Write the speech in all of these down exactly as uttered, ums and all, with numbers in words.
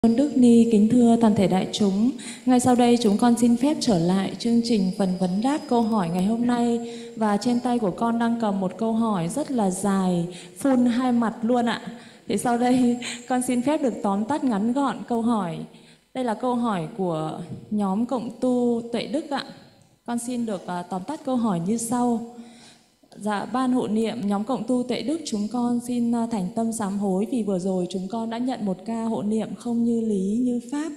Ơn Đức Ni kính thưa toàn thể đại chúng, ngay sau đây chúng con xin phép trở lại chương trình phần vấn đáp câu hỏi ngày hôm nay. Và trên tay của con đang cầm một câu hỏi rất là dài, phun hai mặt luôn ạ. Thì sau đây con xin phép được tóm tắt ngắn gọn câu hỏi. Đây là câu hỏi của nhóm Cộng tu Tuệ Đức ạ. Con xin được uh, tóm tắt câu hỏi như sau. Dạ, ban hộ niệm nhóm Cộng tu Tuệ Đức chúng con xin thành tâm sám hối vì vừa rồi chúng con đã nhận một ca hộ niệm không như lý như pháp.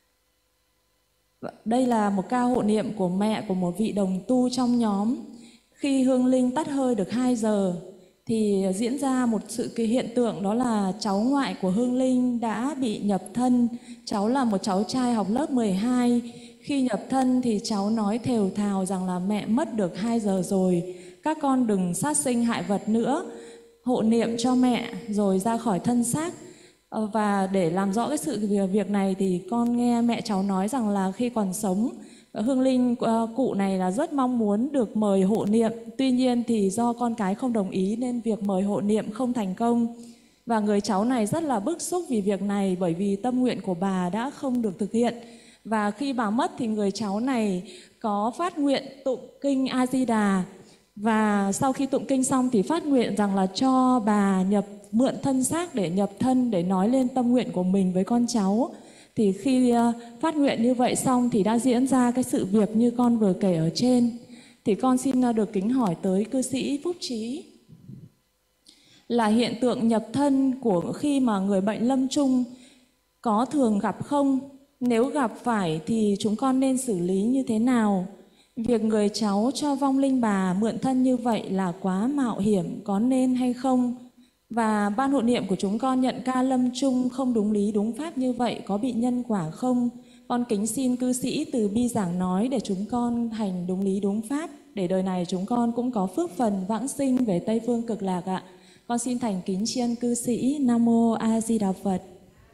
Đây là một ca hộ niệm của mẹ của một vị đồng tu trong nhóm. Khi hương linh tắt hơi được hai giờ thì diễn ra một sự cái hiện tượng, đó là cháu ngoại của hương linh đã bị nhập thân. Cháu là một cháu trai học lớp mười hai. Khi nhập thân thì cháu nói thều thào rằng là mẹ mất được hai giờ rồi, các con đừng sát sinh hại vật nữa, hộ niệm cho mẹ rồi ra khỏi thân xác. Và để làm rõ cái sự việc này thì con nghe mẹ cháu nói rằng là khi còn sống, hương linh cụ này là rất mong muốn được mời hộ niệm. Tuy nhiên thì do con cái không đồng ý nên việc mời hộ niệm không thành công. Và người cháu này rất là bức xúc vì việc này, bởi vì tâm nguyện của bà đã không được thực hiện. Và khi bà mất thì người cháu này có phát nguyện tụng kinh A Di Đà. Và sau khi tụng kinh xong thì phát nguyện rằng là cho bà nhập mượn thân xác để nhập thân, để nói lên tâm nguyện của mình với con cháu. Thì khi phát nguyện như vậy xong thì đã diễn ra cái sự việc như con vừa kể ở trên. Thì con xin được kính hỏi tới cư sĩ Phúc Trí là hiện tượng nhập thân của khi mà người bệnh lâm chung có thường gặp không? Nếu gặp phải thì chúng con nên xử lý như thế nào? Việc người cháu cho vong linh bà mượn thân như vậy là quá mạo hiểm, có nên hay không? Và ban hộ niệm của chúng con nhận ca lâm chung không đúng lý đúng pháp như vậy có bị nhân quả không? Con kính xin cư sĩ từ bi giảng nói để chúng con hành đúng lý đúng pháp, để đời này chúng con cũng có phước phần vãng sinh về Tây Phương Cực Lạc ạ. Con xin thành kính tri ân cư sĩ. Nam mô A Di Đà Phật.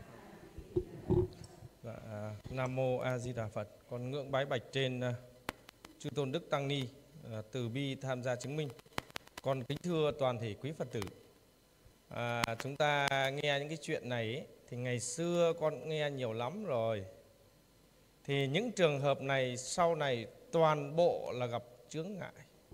Dạ, Nam mô A Di Đà Phật. Con ngưỡng bái bạch trên uh, chư tôn đức tăng ni uh, từ bi tham gia chứng minh. Con kính thưa toàn thể quý Phật tử. À, chúng ta nghe những cái chuyện này ấy, thì ngày xưa con nghe nhiều lắm rồi. Thì những trường hợp này sau này toàn bộ là gặp chướng ngại.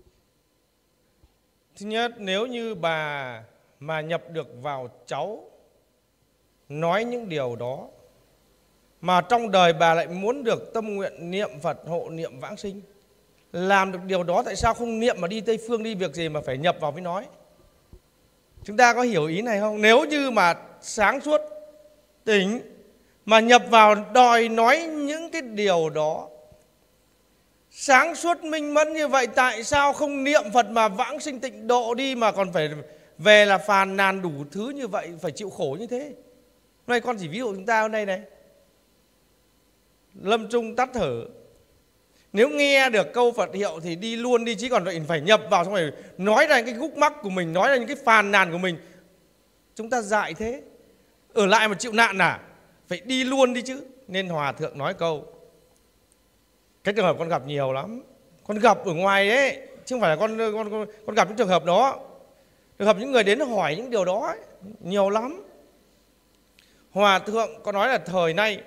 Thứ nhất, nếu như bà mà nhập được vào cháu nói những điều đó, mà trong đời bà lại muốn được tâm nguyện niệm Phật hộ niệm vãng sinh, làm được điều đó, tại sao không niệm mà đi Tây Phương đi việc gì mà phải nhập vào mới nói? Chúng ta có hiểu ý này không? Nếu như mà sáng suốt, tỉnh mà nhập vào đòi nói những cái điều đó, sáng suốt minh mẫn như vậy, tại sao không niệm Phật mà vãng sinh tịnh độ đi, mà còn phải về là phàn nàn đủ thứ như vậy, phải chịu khổ như thế? Hôm nay con chỉ ví dụ chúng ta hôm nay này, lâm chung tắt thở, nếu nghe được câu Phật hiệu thì đi luôn đi, chứ còn phải nhập vào xong rồi nói ra những cái khúc mắc của mình, nói ra những cái phàn nàn của mình. Chúng ta dại thế, ở lại mà chịu nạn à? Phải đi luôn đi chứ. Nên Hòa Thượng nói câu, cái trường hợp con gặp nhiều lắm, con gặp ở ngoài ấy, chứ không phải là con con, con, con gặp những trường hợp đó. Trường hợp những người đến hỏi những điều đó ấy, nhiều lắm. Hòa Thượng có nói là thời nay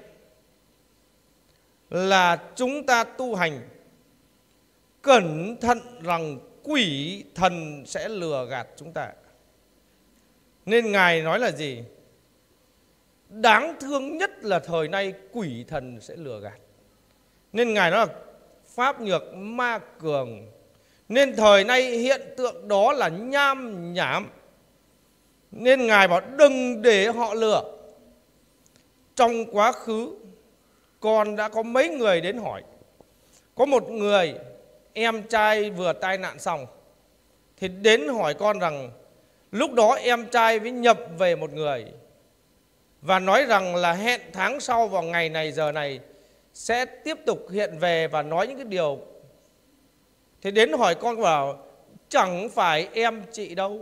là chúng ta tu hành cẩn thận rằng quỷ thần sẽ lừa gạt chúng ta. Nên Ngài nói là gì? Đáng thương nhất là thời nay quỷ thần sẽ lừa gạt. Nên Ngài nói là pháp nhược ma cường. Nên thời nay hiện tượng đó là nham nhảm. Nên Ngài bảo đừng để họ lừa. Trong quá khứ con đã có mấy người đến hỏi. Có một người em trai vừa tai nạn xong, thì đến hỏi con rằng lúc đó em trai mới nhập về một người, và nói rằng là hẹn tháng sau vào ngày này giờ này sẽ tiếp tục hiện về và nói những cái điều. Thì đến hỏi con bảo chẳng phải em chị đâu.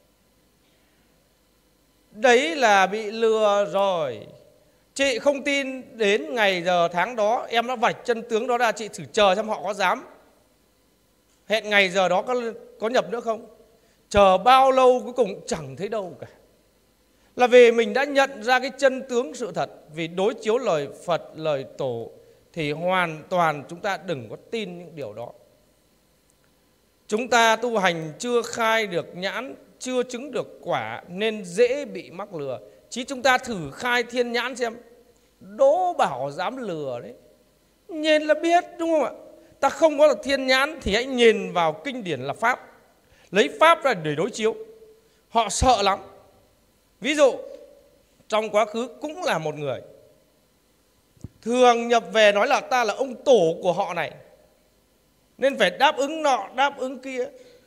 Đấy là bị lừa rồi. Chị không tin đến ngày giờ tháng đó, em đã vạch chân tướng đó ra, chị thử chờ xem họ có dám hẹn ngày giờ đó có, có nhập nữa không. Chờ bao lâu cuối cùng chẳng thấy đâu cả. Là vì mình đã nhận ra cái chân tướng sự thật. Vì đối chiếu lời Phật, lời Tổ thì hoàn toàn chúng ta đừng có tin những điều đó. Chúng ta tu hành chưa khai được nhãn, chưa chứng được quả nên dễ bị mắc lừa. Chí chúng ta thử khai thiên nhãn xem, Đỗ Bảo dám lừa đấy. Nhìn là biết, đúng không ạ? Ta không có được thiên nhãn thì hãy nhìn vào kinh điển là Pháp, lấy Pháp ra để đối chiếu. Họ sợ lắm. Ví dụ trong quá khứ cũng là một người, thường nhập về nói là ta là ông tổ của họ này, nên phải đáp ứng nọ đáp ứng kia.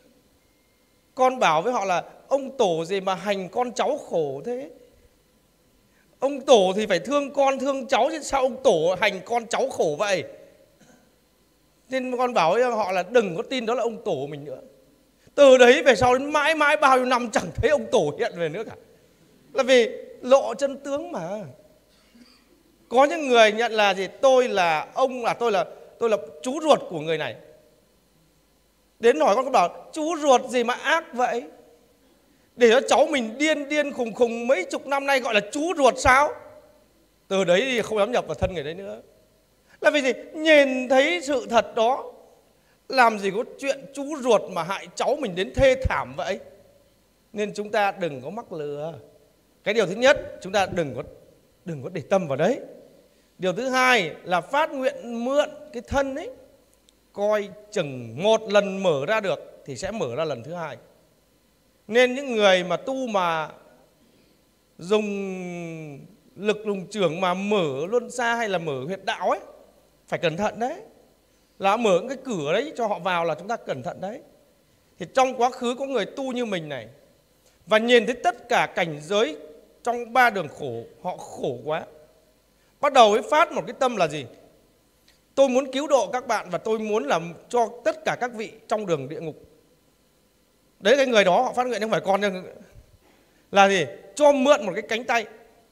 Con bảo với họ là ông tổ gì mà hành con cháu khổ thế. Ông tổ thì phải thương con thương cháu, chứ sao ông tổ hành con cháu khổ vậy. Nên con bảo với họ là đừng có tin đó là ông tổ mình nữa. Từ đấy về sau đến mãi mãi bao nhiêu năm chẳng thấy ông tổ hiện về nữa cả. Là vì lộ chân tướng mà. Có những người nhận là gì, tôi là ông, là tôi là tôi là chú ruột của người này. Đến hỏi con, con bảo chú ruột gì mà ác vậy, để cho cháu mình điên điên khùng khùng mấy chục năm nay gọi là chú ruột sao. Từ đấy thì không dám nhập vào thân người đấy nữa. Là vì gì? Nhìn thấy sự thật đó, làm gì có chuyện chú ruột mà hại cháu mình đến thê thảm vậy. Nên chúng ta đừng có mắc lừa. Cái điều thứ nhất, chúng ta đừng có đừng có để tâm vào đấy. Điều thứ hai là phát nguyện mượn cái thân ấy, coi chừng một lần mở ra được thì sẽ mở ra lần thứ hai. Nên những người mà tu mà dùng lực lùng trưởng mà mở luân xa hay là mở huyệt đạo ấy, phải cẩn thận đấy. Là mở cái cửa đấy cho họ vào là chúng ta cẩn thận đấy. Thì trong quá khứ có người tu như mình này, và nhìn thấy tất cả cảnh giới trong ba đường khổ, họ khổ quá. Bắt đầu với phát một cái tâm là gì? Tôi muốn cứu độ các bạn và tôi muốn làm cho tất cả các vị trong đường địa ngục. Đấy, cái người đó họ phát nguyện, không phải con đâu. Là gì? Cho mượn một cái cánh tay,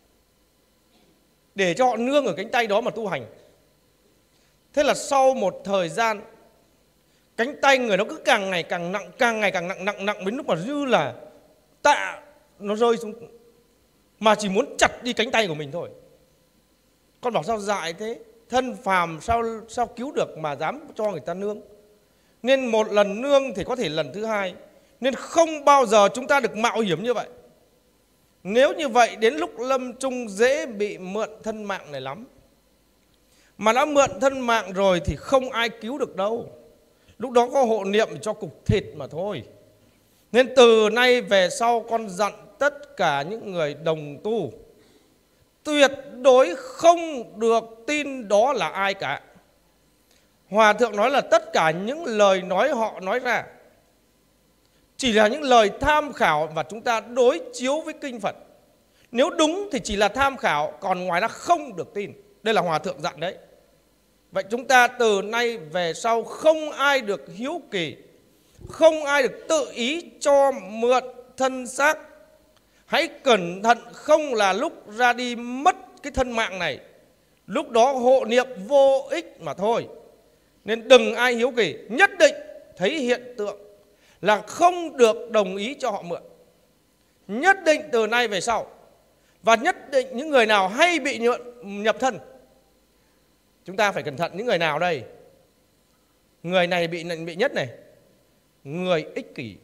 để cho họ nương ở cánh tay đó mà tu hành. Thế là sau một thời gian, cánh tay người nó cứ càng ngày càng nặng, càng ngày càng nặng, nặng, nặng đến lúc mà như là tạ nó rơi xuống, mà chỉ muốn chặt đi cánh tay của mình thôi. Con bảo sao dại thế? Thân phàm sao sao cứu được mà dám cho người ta nương. Nên một lần nương thì có thể lần thứ hai. Nên không bao giờ chúng ta được mạo hiểm như vậy. Nếu như vậy đến lúc lâm chung dễ bị mượn thân mạng này lắm. Mà đã mượn thân mạng rồi thì không ai cứu được đâu. Lúc đó có hộ niệm cho cục thịt mà thôi. Nên từ nay về sau con dặn tất cả những người đồng tu, tuyệt đối không được tin đó là ai cả. Hòa thượng nói là tất cả những lời nói họ nói ra chỉ là những lời tham khảo và chúng ta đối chiếu với kinh Phật. Nếu đúng thì chỉ là tham khảo, còn ngoài ra không được tin. Đây là Hòa thượng dặn đấy. Vậy chúng ta từ nay về sau không ai được hiếu kỳ, không ai được tự ý cho mượn thân xác. Hãy cẩn thận, không là lúc ra đi mất cái thân mạng này, lúc đó hộ niệm vô ích mà thôi. Nên đừng ai hiếu kỳ. Nhất định thấy hiện tượng là không được đồng ý cho họ mượn. Nhất định từ nay về sau. Và nhất định những người nào hay bị nhuận, nhập thân, chúng ta phải cẩn thận. Những người nào đây? Người này bị bị nhất này, người ích kỷ,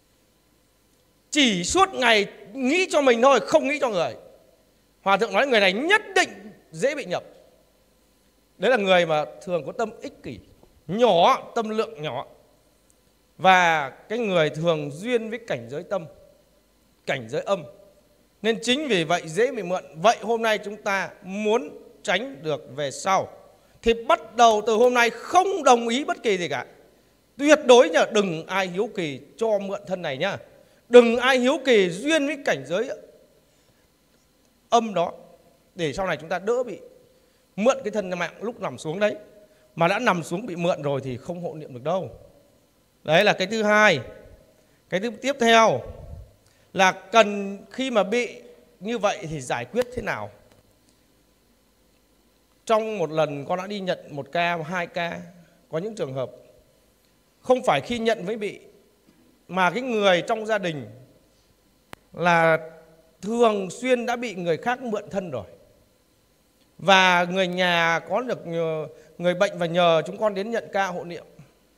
chỉ suốt ngày nghĩ cho mình thôi, không nghĩ cho người. Hòa thượng nói người này nhất định dễ bị nhập. Đấy là người mà thường có tâm ích kỷ, nhỏ, tâm lượng nhỏ. Và cái người thường duyên với cảnh giới tâm, cảnh giới âm. Nên chính vì vậy dễ bị mượn. Vậy hôm nay chúng ta muốn tránh được về sau thì bắt đầu từ hôm nay không đồng ý bất kỳ gì cả. Tuyệt đối nhá, đừng ai hiếu kỳ cho mượn thân này nhá. Đừng ai hiếu kỳ duyên với cảnh giới âm đó, để sau này chúng ta đỡ bị mượn cái thân mạng lúc nằm xuống đấy. Mà đã nằm xuống bị mượn rồi thì không hộ niệm được đâu. Đấy là cái thứ hai. Cái thứ tiếp theo là cần khi mà bị như vậy thì giải quyết thế nào. Trong một lần con đã đi nhận một ca, hai ca. Có những trường hợp không phải khi nhận mới bị, mà cái người trong gia đình là thường xuyên đã bị người khác mượn thân rồi. Và người nhà có được người bệnh và nhờ chúng con đến nhận ca hộ niệm.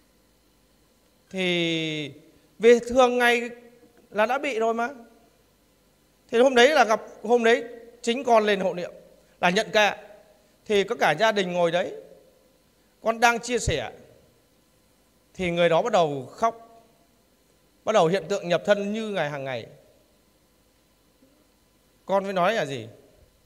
Thì về thường ngày là đã bị rồi mà. Thì hôm đấy là gặp, hôm đấy chính con lên hộ niệm là nhận ca. Thì có cả gia đình ngồi đấy, con đang chia sẻ thì người đó bắt đầu khóc, bắt đầu hiện tượng nhập thân như ngày hàng ngày. Con mới nói là gì?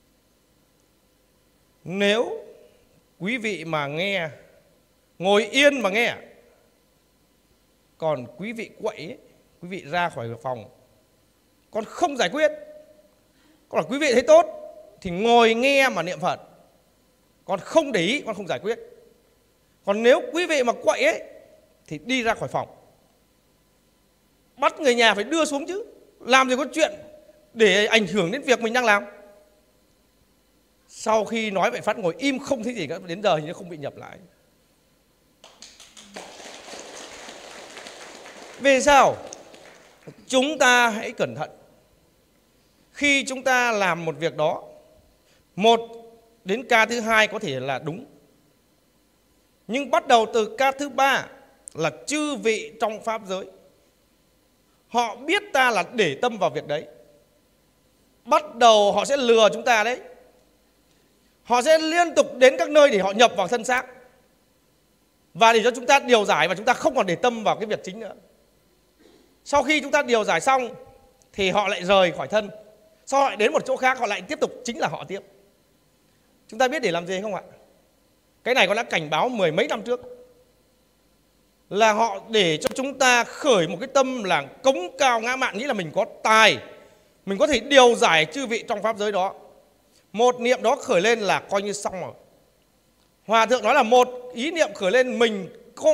Nếu quý vị mà nghe, ngồi yên mà nghe, còn quý vị quậy ấy, quý vị ra khỏi phòng, con không giải quyết. Còn là quý vị thấy tốt thì ngồi nghe mà niệm Phật, con không để ý, con không giải quyết. Còn nếu quý vị mà quậy ấy thì đi ra khỏi phòng. Bắt người nhà phải đưa xuống chứ, làm gì có chuyện để ảnh hưởng đến việc mình đang làm. Sau khi nói vậy phát ngồi im không thấy gì cả, đến giờ thì nó không bị nhập lại. Vì sao? Chúng ta hãy cẩn thận. Khi chúng ta làm một việc đó, một đến ca thứ hai có thể là đúng, nhưng bắt đầu từ ca thứ ba là chư vị trong pháp giới, họ biết ta là để tâm vào việc đấy, bắt đầu họ sẽ lừa chúng ta đấy. Họ sẽ liên tục đến các nơi để họ nhập vào thân xác, và để cho chúng ta điều giải, và chúng ta không còn để tâm vào cái việc chính nữa. Sau khi chúng ta điều giải xong thì họ lại rời khỏi thân, sau họ lại đến một chỗ khác, họ lại tiếp tục, chính là họ tiếp. Chúng ta biết để làm gì không ạ? Cái này con đã cảnh báo mười mấy năm trước, là họ để cho chúng ta khởi một cái tâm là cống cao ngã mạn, nghĩ là mình có tài, mình có thể điều giải chư vị trong pháp giới đó. Một niệm đó khởi lên là coi như xong rồi. Hòa thượng nói là một ý niệm khởi lên, mình không,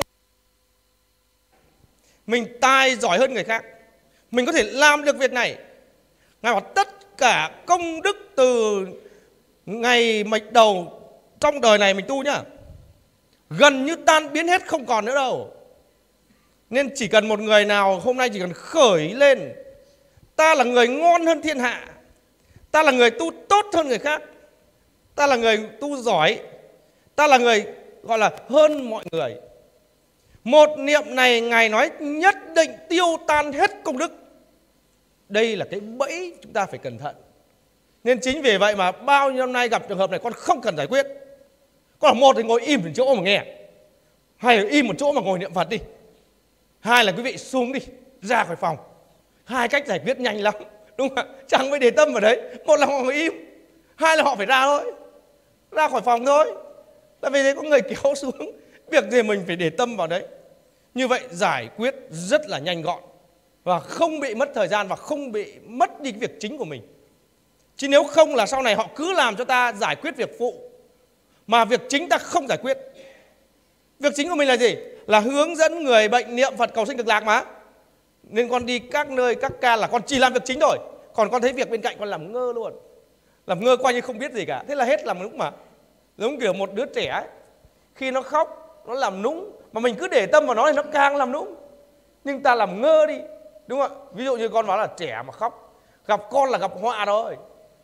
mình tài giỏi hơn người khác, mình có thể làm được việc này. Ngài bảo tất cả công đức từ ngày mạch đầu trong đời này mình tu nhá, gần như tan biến hết, không còn nữa đâu. Nên chỉ cần một người nào hôm nay chỉ cần khởi lên, ta là người ngon hơn thiên hạ, ta là người tu tốt hơn người khác, ta là người tu giỏi, ta là người gọi là hơn mọi người. Một niệm này Ngài nói nhất định tiêu tan hết công đức. Đây là cái bẫy chúng ta phải cẩn thận. Nên chính vì vậy mà bao nhiêu năm nay gặp trường hợp này con không cần giải quyết. Con là một thì ngồi im một chỗ mà nghe, hai là im một chỗ mà ngồi niệm Phật đi, hai là quý vị xuống đi, ra khỏi phòng. Hai cách giải quyết nhanh lắm, đúng không ạ? Chẳng phải để tâm vào đấy. Một là họ ngồi im, hai là họ phải ra thôi, ra khỏi phòng thôi. Tại vì đấy có người kéo xuống, việc gì mình phải để tâm vào đấy. Như vậy giải quyết rất là nhanh gọn, và không bị mất thời gian, và không bị mất đi cái việc chính của mình. Chứ nếu không là sau này họ cứ làm cho ta giải quyết việc phụ, mà việc chính ta không giải quyết. Việc chính của mình là gì? Là hướng dẫn người bệnh niệm Phật cầu sinh cực lạc mà. Nên con đi các nơi, các ca là con chỉ làm việc chính thôi. Còn con thấy việc bên cạnh con làm ngơ luôn, làm ngơ coi như không biết gì cả. Thế là hết làm nũng mà. Giống kiểu một đứa trẻ ấy, khi nó khóc, nó làm nũng, mà mình cứ để tâm vào nó thì nó càng làm nũng. Nhưng ta làm ngơ đi, đúng không ạ? Ví dụ như con nói là trẻ mà khóc, gặp con là gặp họa rồi.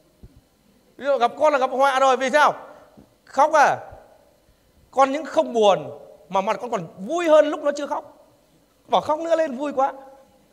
Ví dụ gặp con là gặp họa rồi. Vì sao? Khóc à, con những không buồn, mà mặt con còn vui hơn lúc nó chưa khóc. Bảo khóc nữa lên vui quá.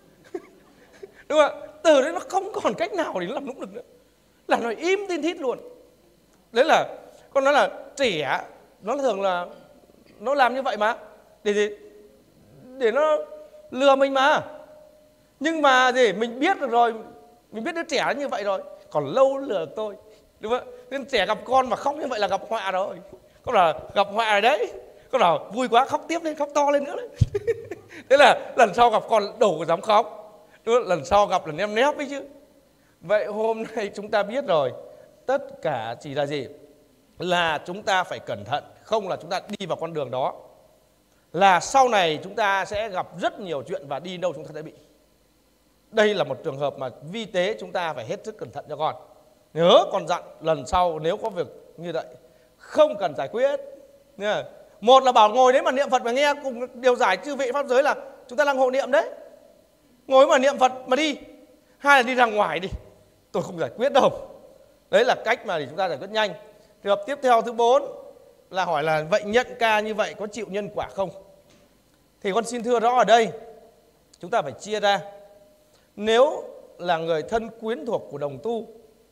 Đúng không ạ? Từ đấy nó không còn cách nào để nó làm nũng được nữa, là nó im tin thít luôn. Đấy là con nói là trẻ nó thường là nó làm như vậy mà, để gì? Để nó lừa mình mà. Nhưng mà gì? Mình biết được rồi, mình biết đứa trẻ nó như vậy rồi, còn lâu lừa được tôi, đúng không? Nên trẻ gặp con mà khóc như vậy là gặp họa rồi. Con là gặp họa rồi đấy. Con nào vui quá khóc tiếp lên, khóc to lên nữa đấy. Thế là lần sau gặp con đổ dám khóc, đúng không? Lần sau gặp là ném nép ấy chứ. Vậy hôm nay chúng ta biết rồi, tất cả chỉ là gì? Là chúng ta phải cẩn thận, không là chúng ta đi vào con đường đó, là sau này chúng ta sẽ gặp rất nhiều chuyện, và đi đâu chúng ta sẽ bị. Đây là một trường hợp mà vi tế chúng ta phải hết sức cẩn thận cho con. Nhớ con dặn lần sau nếu có việc như vậy không cần giải quyết. Một là bảo ngồi đấy mà niệm Phật và nghe cùng điều giải chư vị pháp giới là chúng ta đang hộ niệm đấy, ngồi mà niệm Phật mà đi. Hai là đi ra ngoài đi, tôi không giải quyết đâu. Đấy là cách mà để chúng ta giải quyết nhanh. Trường hợp tiếp theo thứ bốn là hỏi là vậy nhận ca như vậy có chịu nhân quả không? Thì con xin thưa rõ ở đây, chúng ta phải chia ra. Nếu là người thân quyến thuộc của đồng tu,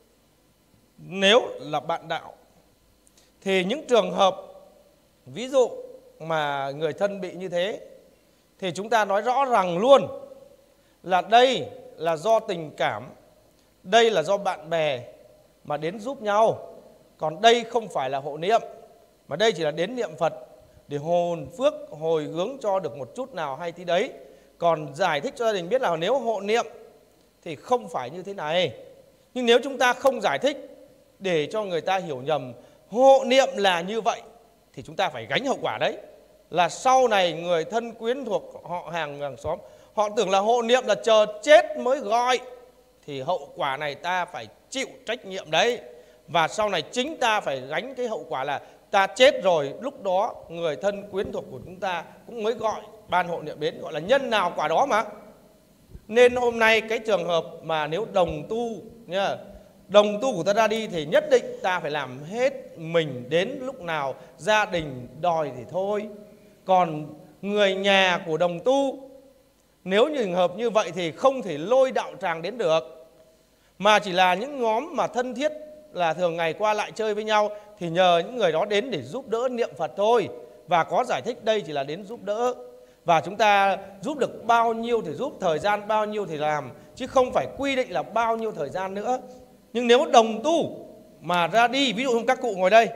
nếu là bạn đạo, thì những trường hợp ví dụ mà người thân bị như thế, thì chúng ta nói rõ ràng luôn là đây là do tình cảm, đây là do bạn bè mà đến giúp nhau. Còn đây không phải là hộ niệm, mà đây chỉ là đến niệm Phật để hồn phước hồi hướng cho được một chút nào hay tí đấy. Còn giải thích cho gia đình biết là nếu hộ niệm thì không phải như thế này. Nhưng nếu chúng ta không giải thích để cho người ta hiểu nhầm hộ niệm là như vậy, thì chúng ta phải gánh hậu quả đấy. Là sau này người thân quyến thuộc họ hàng hàng xóm, họ tưởng là hộ niệm là chờ chết mới gọi, thì hậu quả này ta phải chịu trách nhiệm đấy. Và sau này chính ta phải gánh cái hậu quả là ta chết rồi, lúc đó người thân quyến thuộc của chúng ta cũng mới gọi ban hộ niệm đến, gọi là nhân nào quả đó mà. Nên hôm nay cái trường hợp mà nếu đồng tu nha, đồng tu của ta ra đi thì nhất định ta phải làm hết mình, đến lúc nào gia đình đòi thì thôi. Còn người nhà của đồng tu, nếu như trường hợp như vậy thì không thể lôi đạo tràng đến được, mà chỉ là những nhóm mà thân thiết là thường ngày qua lại chơi với nhau, thì nhờ những người đó đến để giúp đỡ niệm Phật thôi. Và có giải thích đây chỉ là đến giúp đỡ, và chúng ta giúp được bao nhiêu thì giúp, thời gian bao nhiêu thì làm, chứ không phải quy định là bao nhiêu thời gian nữa. Nhưng nếu đồng tu mà ra đi, ví dụ các cụ ngồi đây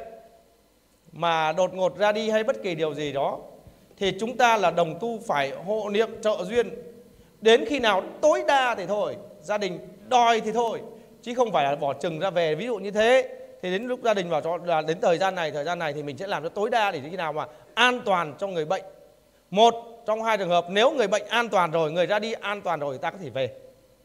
mà đột ngột ra đi hay bất kỳ điều gì đó, thì chúng ta là đồng tu phải hộ niệm trợ duyên đến khi nào tối đa thì thôi, gia đình đòi thì thôi, chứ không phải là bỏ chừng ra về. Ví dụ như thế thì đến lúc gia đình vào cho là đến thời gian này, thời gian này thì mình sẽ làm cho tối đa để khi nào mà an toàn cho người bệnh. Một trong hai trường hợp, nếu người bệnh an toàn rồi, người ra đi an toàn rồi, ta có thể về.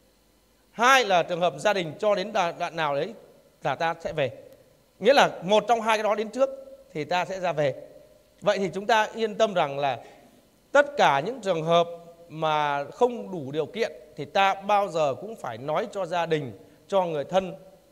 Hai là trường hợp gia đình cho đến đoạn nào đấy là ta sẽ về. Nghĩa là một trong hai cái đó đến trước thì ta sẽ ra về. Vậy thì chúng ta yên tâm rằng là tất cả những trường hợp mà không đủ điều kiện thì ta bao giờ cũng phải nói cho gia đình, cho người thân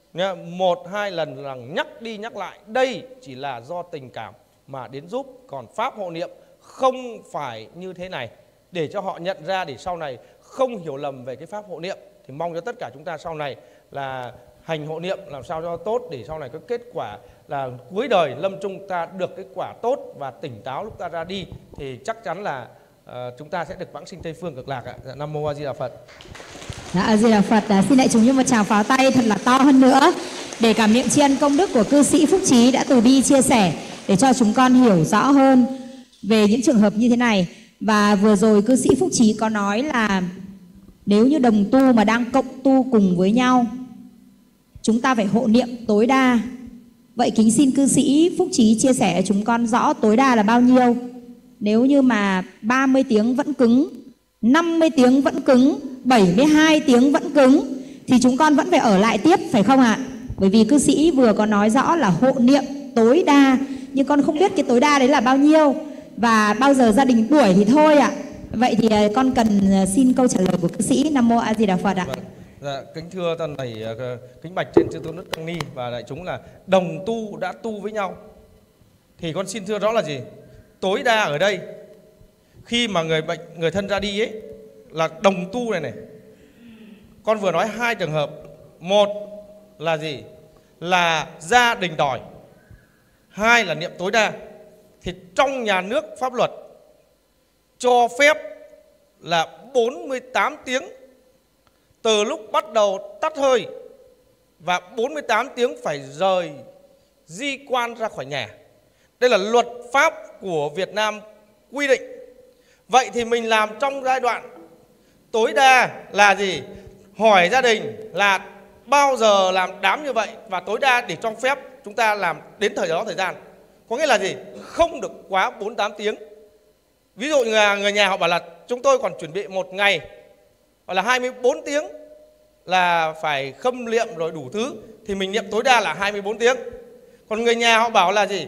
một hai lần là nhắc đi nhắc lại, đây chỉ là do tình cảm mà đến giúp. Còn pháp hộ niệm không phải như thế này, để cho họ nhận ra, để sau này không hiểu lầm về cái pháp hộ niệm. Thì mong cho tất cả chúng ta sau này là hành hộ niệm làm sao cho tốt, để sau này có kết quả là cuối đời lâm chung ta được cái quả tốt và tỉnh táo lúc ta ra đi, thì chắc chắn là uh, chúng ta sẽ được vãng sinh Tây Phương Cực Lạc ạ. Dạ, Nam Mô A Di Đà Phật. Dạ, A Di Đà Phật. À, xin đại chúng như một tràng pháo tay thật là to hơn nữa để cảm niệm tri ân công đức của cư sĩ Phúc Trí đã từ bi chia sẻ để cho chúng con hiểu rõ hơn về những trường hợp như thế này. Và vừa rồi cư sĩ Phúc Trí có nói là nếu như đồng tu mà đang cộng tu cùng với nhau, chúng ta phải hộ niệm tối đa. Vậy kính xin cư sĩ Phúc Trí chia sẻ chúng con rõ tối đa là bao nhiêu. Nếu như mà ba mươi tiếng vẫn cứng, năm mươi tiếng vẫn cứng, bảy mươi hai tiếng vẫn cứng, thì chúng con vẫn phải ở lại tiếp, phải không ạ? Bởi vì cư sĩ vừa có nói rõ là hộ niệm tối đa, nhưng con không biết cái tối đa đấy là bao nhiêu và bao giờ gia đình đuổi thì thôi ạ. Vậy thì con cần xin câu trả lời của cư sĩ. Nam Mô A Di Đà Phật ạ. Dạ, kính thưa toàn thầy kính bạch trên chư tôn đức tăng ni và đại chúng là đồng tu đã tu với nhau, thì con xin thưa rõ là gì? Tối đa ở đây khi mà người bệnh, người thân ra đi ấy, là đồng tu này này. Con vừa nói hai trường hợp. Một là gì? Là gia đình đòi. Hai là niệm tối đa. Thì trong nhà nước pháp luật cho phép là bốn mươi tám tiếng từ lúc bắt đầu tắt hơi, và bốn mươi tám tiếng phải rời di quan ra khỏi nhà. Đây là luật pháp của Việt Nam quy định. Vậy thì mình làm trong giai đoạn tối đa là gì? Hỏi gia đình là bao giờ làm đám như vậy, và tối đa để cho phép chúng ta làm đến thời đó thời gian. Có nghĩa là gì? Không được quá bốn mươi tám tiếng. Ví dụ người, người nhà họ bảo là chúng tôi còn chuẩn bị một ngày, hoặc là hai mươi bốn tiếng là phải khâm liệm rồi đủ thứ, thì mình niệm tối đa là hai mươi bốn tiếng. Còn người nhà họ bảo là gì?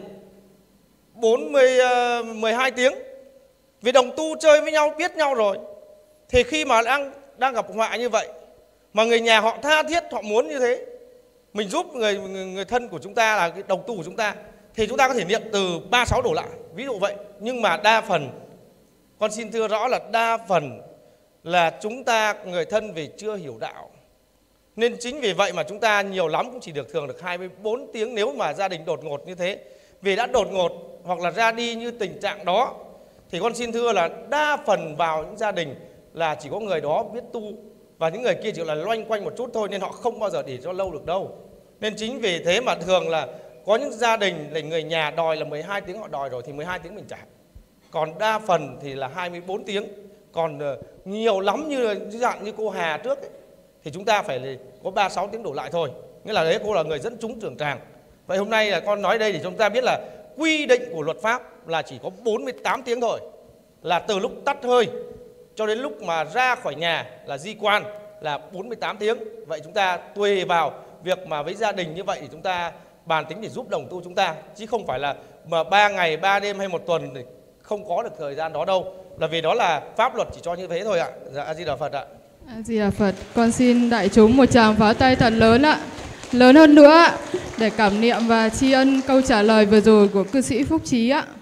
bốn mươi, mười hai tiếng. Vì đồng tu chơi với nhau, biết nhau rồi, thì khi mà đang, đang gặp họa như vậy, mà người nhà họ tha thiết họ muốn như thế, mình giúp người, người người thân của chúng ta là cái đồng tu của chúng ta, thì chúng ta có thể niệm từ ba mươi sáu đổ lại, ví dụ vậy. Nhưng mà đa phần, con xin thưa rõ là đa phần là chúng ta người thân vì chưa hiểu đạo, nên chính vì vậy mà chúng ta nhiều lắm cũng chỉ được thường được hai mươi bốn tiếng nếu mà gia đình đột ngột như thế. Vì đã đột ngột hoặc là ra đi như tình trạng đó thì con xin thưa là đa phần vào những gia đình là chỉ có người đó biết tu và những người kia chỉ là loanh quanh một chút thôi, nên họ không bao giờ để cho lâu được đâu. Nên chính vì thế mà thường là có những gia đình là người nhà đòi là mười hai tiếng họ đòi rồi thì mười hai tiếng mình trả. Còn đa phần thì là hai mươi bốn tiếng. Còn nhiều lắm như dạng như cô Hà trước ấy, thì chúng ta phải có ba mươi sáu tiếng đổ lại thôi. Nghĩa là đấy cô là người dẫn chúng trưởng tràng. Vậy hôm nay là con nói đây để chúng ta biết là quy định của luật pháp là chỉ có bốn mươi tám tiếng thôi. Là từ lúc tắt hơi cho đến lúc mà ra khỏi nhà là di quan là bốn mươi tám tiếng. Vậy chúng ta tùy vào việc mà với gia đình như vậy thì chúng ta bàn tính để giúp đồng tu chúng ta, chứ không phải là mà ba ngày ba đêm hay một tuần thì không có được thời gian đó đâu. Là vì đó là pháp luật chỉ cho như thế thôi ạ. Dạ, A Di Đà Phật ạ. A Di Đà Phật. Con xin đại chúng một tràng pháo tay thật lớn ạ, lớn hơn nữa để cảm niệm và tri ân câu trả lời vừa rồi của cư sĩ Phúc Trí ạ.